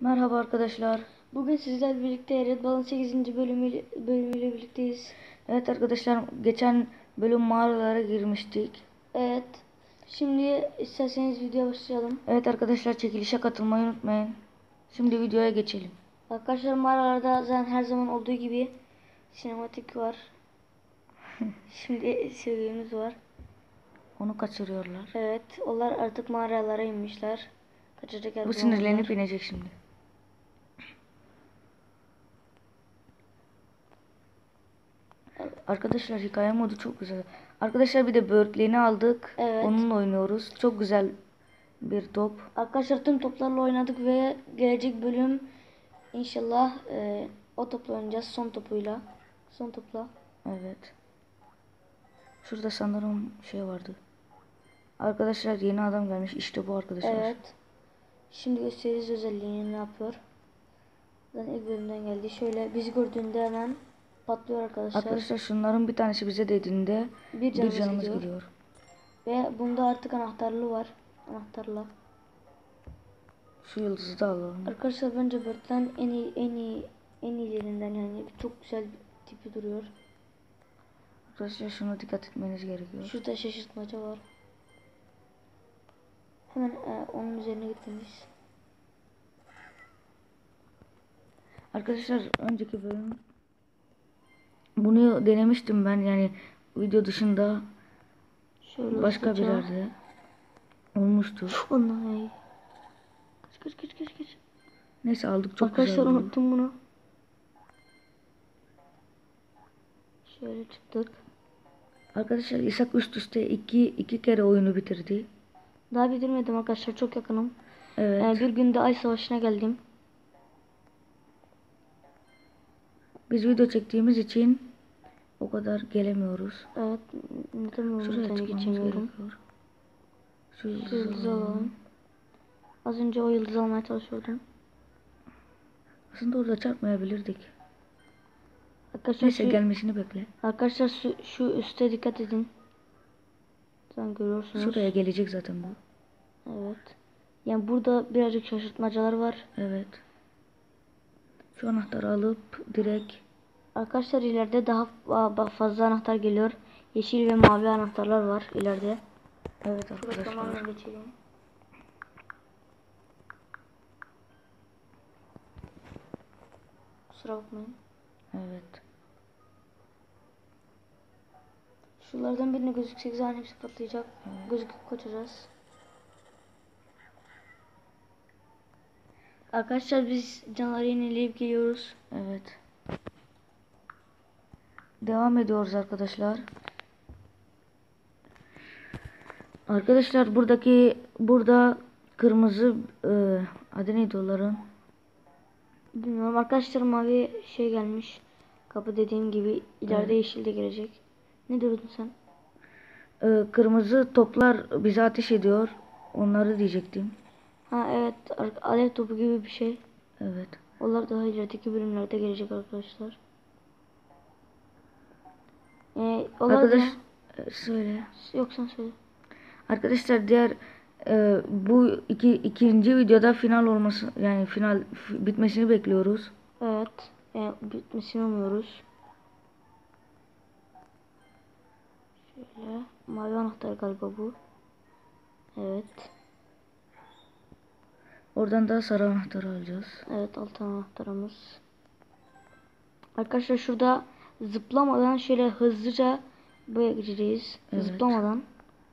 Merhaba arkadaşlar. Bugün sizlerle birlikte Red Ball'ın 8. bölümüyle birlikteyiz. Evet arkadaşlar, geçen bölüm mağaralara girmiştik. Evet. Şimdi isterseniz videoya başlayalım. Evet arkadaşlar, çekilişe katılmayı unutmayın. Şimdi videoya geçelim. Arkadaşlar mağaralarda zaten her zaman olduğu gibi sinematik var. Şimdi sevgimiz var. Onu kaçırıyorlar. Evet. Onlar artık mağaralara inmişler. Kaçacak yer Bu bulamadılar. sinirlenip inecek şimdi. Arkadaşlar hikaye modu çok güzel. Arkadaşlar bir de böğürtlerini aldık. Evet. Onunla oynuyoruz. Çok güzel bir top. Arkadaşlar tüm toplarla oynadık ve gelecek bölüm inşallah o topla oynayacağız. Son topuyla. Son topla. Evet. Şurada sanırım şey vardı. Arkadaşlar yeni adam gelmiş. İşte bu arkadaşlar. Evet. Şimdi gösteririz özelliğini ne yapıyor. Zaten ilk bölümden geldi. Şöyle bizi gördüğünde hemen patlıyor arkadaşlar. Arkadaşlar şunların bir tanesi bize dediğinde bir canımız gidiyor. Ve bunda artık anahtarlı var. Anahtarla. Şu yıldızı da alalım. Arkadaşlar bence Bird'den en iyilerinden, yani çok güzel bir tipi duruyor. Arkadaşlar şuna dikkat etmeniz gerekiyor. Şurada şaşırtmaca var. Hemen onun üzerine gitmemiz. Arkadaşlar önceki bölüm bunu denemiştim ben, yani video dışında Şöyle başka bir yerde olmuştu. Onay. Kaç. Neyse aldık, çok Arkadaşlar güzel oldu. unuttum bunu. Şöyle çıktık. Arkadaşlar İshak üst üste iki kere oyunu bitirdi. Daha bitirmedim arkadaşlar, çok yakınım. Evet. Bir günde Ay Savaşı'na geldim. Biz video çektiğimiz için o kadar gelemiyoruz. Evet, neden Şuraya bunu çıkmamız geçemiyorum. gerekiyor. Şu yıldızı alalım. Az önce o yıldızı almaya çalışıyordum. Aslında orada çarpmayabilirdik. Arkadaşlar Neyse gelmesini bekle. Arkadaşlar şu üste dikkat edin. Sen görüyorsunuz. Şuraya gelecek zaten bu. Evet. Yani burada birazcık şaşırtmacalar var. Evet. Şu anahtarı alıp direkt. Arkadaşlar ileride daha fazla anahtar geliyor. Yeşil ve mavi anahtarlar var ileride. Evet arkadaşlar. Tamamen geçelim. Kusura bakmayın. Evet. Şunlardan birine gözüksek zaten hepsi patlayacak. Evet. Gözüküp kaçacağız. Arkadaşlar biz canavarı yenileyip geliyoruz. Evet. Devam ediyoruz arkadaşlar. Arkadaşlar burada kırmızı adı neydi onların? Bilmiyorum arkadaşlar, mavi şey gelmiş. Kapı dediğim gibi ileride yeşil de gelecek. Ne diyordun sen? Kırmızı toplar bize ateş ediyor. Onları diyecektim. Ha evet, alev topu gibi bir şey. Evet. Onlar daha ilerideki bölümlerde gelecek arkadaşlar. Arkadaş söyle. Yok sen söyle. Arkadaşlar diğer bu ikinci videoda final olması, yani final bitmesini bekliyoruz. Evet. Bitmesini umuyoruz. Şöyle. Mavi anahtar galiba bu. Evet. Oradan da sarı anahtarı alacağız. Evet, altın anahtarımız. Arkadaşlar şurada zıplamadan şöyle hızlıca buraya gireceğiz. Evet. Zıplamadan.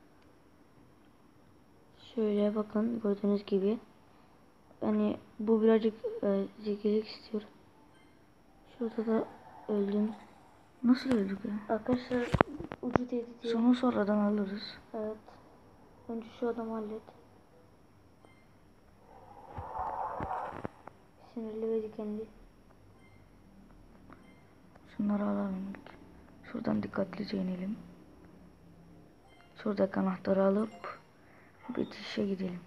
Şöyle bakın, gördüğünüz gibi. Yani bu birazcık zekilik istiyor. Şurada da öldüm. Nasıl öldük ya? Arkadaşlar ucu değdi diye. Sonu sonradan alırız. Evet. Önce şu adamı hallet. Sinirli ve dikenli. Şunları alalım. Şuradan dikkatlice inelim. Şuradaki anahtarı alıp bitişe gidelim.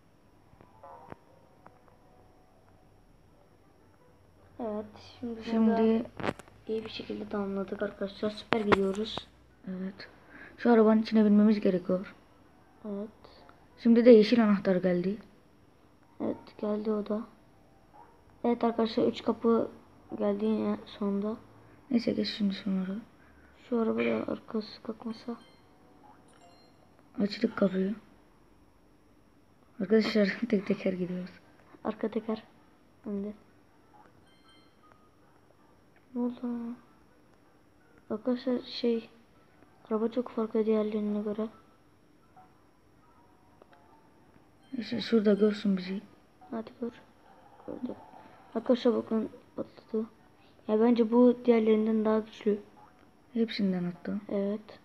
Evet. Şimdi iyi bir şekilde tamamladık arkadaşlar. Süper gidiyoruz. evet. Şu arabanın içine binmemiz gerekiyor. Evet. Şimdi de yeşil anahtar geldi. Evet, geldi o da. Evet arkadaşlar 3 kapı geldi yine sonunda. Neyse geç şimdi şunları. Şu araba da arkası kalkmasa. Açtık kapıyı. Arkadaşlar tek teker gidiyoruz. Arka teker önde. Ne oldu? Arkadaşlar araba çok farklı diğerlerine göre. İşte şurada görsün bizi. Hadi gör. Gördü. Arkadaşlar bakın patladı. Ya bence bu diğerlerinden daha güçlü. Hepsinden hatta. Evet.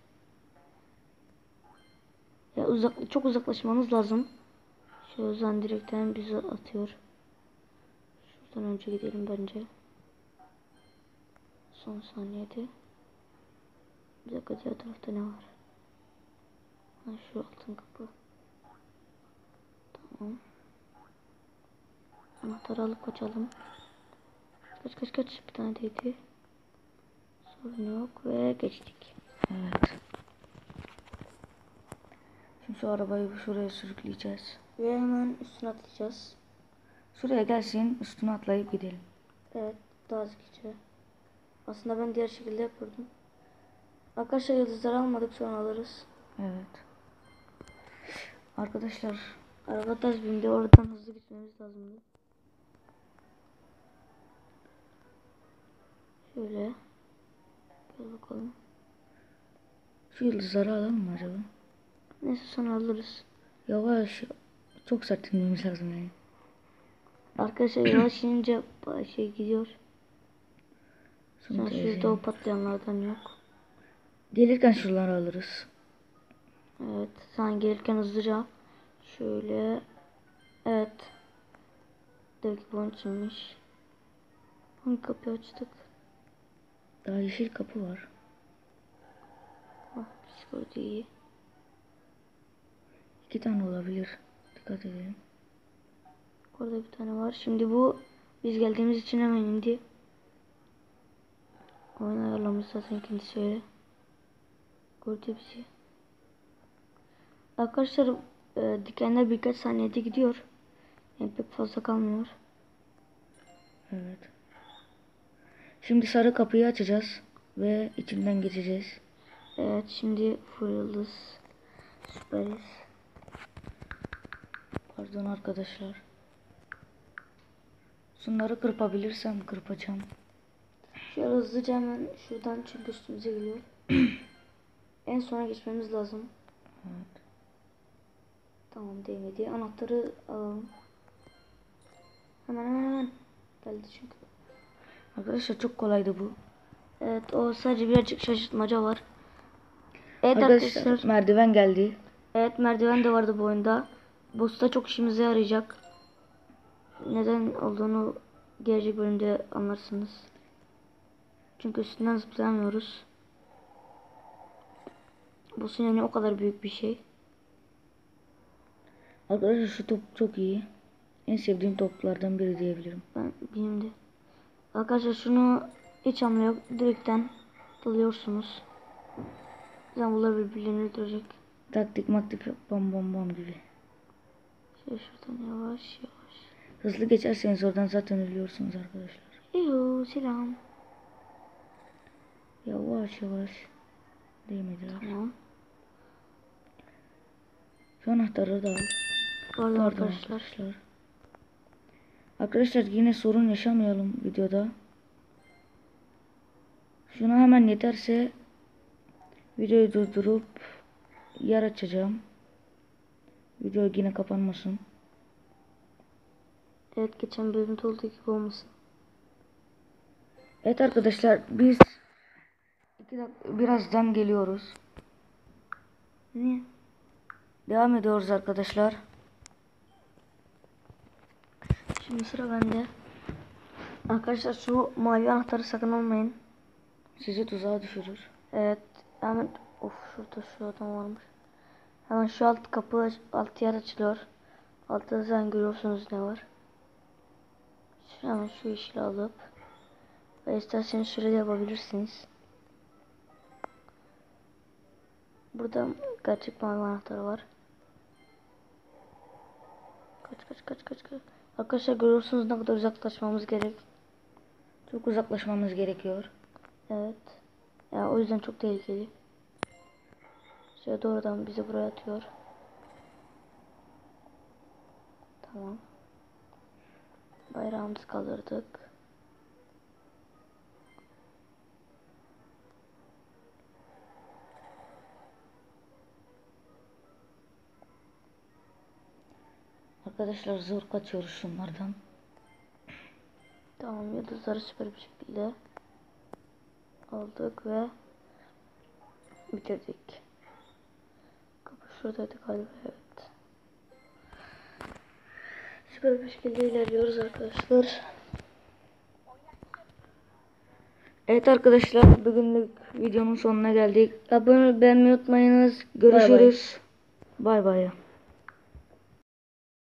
Ya çok uzaklaşmanız lazım. Şu yüzden direkten bizi atıyor. Şuradan önce gidelim bence. Son saniyede. Bir dakika diğer tarafta ne var? Ha, şu altın kapı. Tamam. Anahtarı alıp kaçalım. Kaç. Bir tane değdi. Sorun yok ve geçtik. Evet. Şimdi şu arabayı şuraya sürükleyeceğiz. Ve hemen üstüne atlayacağız. Şuraya gelsin, üstüne atlayıp gidelim. Evet, daha zekice. Aslında ben diğer şekilde yapıyordum. Arkadaşlar yıldızları almadık, sonra alırız. Evet. Arkadaşlar Araba ters bindi, oradan hızlı gitmemiz lazımdı. Şöyle. Gel bakalım. şu yıldızları alalım mı acaba? Neyse sonra alırız. Yavaş. Çok sert inmemiz lazım yani. Arkadaşlar yavaş inince gidiyor. Şunu Sonra şurada o teyzeyim. patlayanlardan yok. Gelirken şuraları alırız. Evet, sen gelirken hızlıca. Şöyle. Evet. Demek bunun içinmiş. Hangi kapıyı açtık? Daha yeşil kapı var. Ah, psikoloji iyi. 2 tane olabilir. Dikkat edelim. Orada bir tane var. Şimdi bu biz geldiğimiz için hemen indi. Oyun ayarlamış zaten ikincisi öyle. Gördü bizi. Arkadaşlar dikenler birkaç saniyede gidiyor. Yani pek fazla kalmıyor. Evet. Şimdi sarı kapıyı açacağız. Ve içinden geçeceğiz. Evet şimdi full yıldız. Süperiz. Pardon arkadaşlar. Şunları kırpabilirsem kırpacağım. Şöyle hızlıca hemen şuradan çünkü üstümüze geliyor. En sona geçmemiz lazım. Evet. Tamam değmedi. Anahtarı alalım. Hemen. Geldi çünkü. Arkadaşlar çok kolaydı bu. Evet o sadece birazcık şaşırtmaca var. Evet Arkadaşlar arkadaşlar. merdiven geldi. Evet merdiven de vardı bu oyunda. Boss'ta çok işimize yarayacak. Neden olduğunu gelecek bölümde anlarsınız. Çünkü üstünden zıplayamıyoruz. Boss'un yani o kadar büyük bir şey. Arkadaşlar şu top çok iyi. En sevdiğim toplardan biri diyebilirim. Benim de. Arkadaşlar şunu hiç hamle yok. Direkten dalıyorsunuz. Zaten bunlar birbirlerini öldürecek. Taktik maktik bam bam bam gibi. Şuradan yavaş. Hızlı geçerseniz oradan zaten ölüyorsunuz arkadaşlar. Yoo selam. Yavaş yavaş. Değmediler. Tamam. Şu anahtarı da al. Pardon Pardon arkadaşlar. arkadaşlar. Arkadaşlar yine sorun yaşamayalım videoda. Şuna hemen yeterse videoyu durdurup yer açacağım. Video yine kapanmasın. Evet geçen bölümde olduğu gibi olmasın. Evet arkadaşlar biz birazdan geliyoruz. Niye? Devam ediyoruz arkadaşlar. Şimdi sıra bende. Arkadaşlar şu mavi anahtarı sakın almayın. Sizi tuzağa düşürür. Evet. Hemen şurada şu adam varmış. Hemen şu alt yer açılıyor. Altta zaten görüyorsunuz ne var. Hemen şu yeşili alıp ve isterseniz şöyle de yapabilirsiniz. Burada gerçek mavi anahtarı var. Kaç. Arkadaşlar görüyorsunuz ne kadar uzaklaşmamız gerek. Çok uzaklaşmamız gerekiyor. Evet. Yani o yüzden çok tehlikeli. Şöyle doğrudan bizi buraya atıyor. Tamam. Bayrağımızı kaldırdık. Arkadaşlar zor kaçıyoruz şunlardan. Tamam, yıldızları süper bir şekilde aldık ve bitirdik. Kapı şuradaydı galiba, evet. Süper bir şekilde ilerliyoruz arkadaşlar. Evet arkadaşlar, bugünlük videonun sonuna geldik. Abone olmayı unutmayınız. Görüşürüz. Bay bay.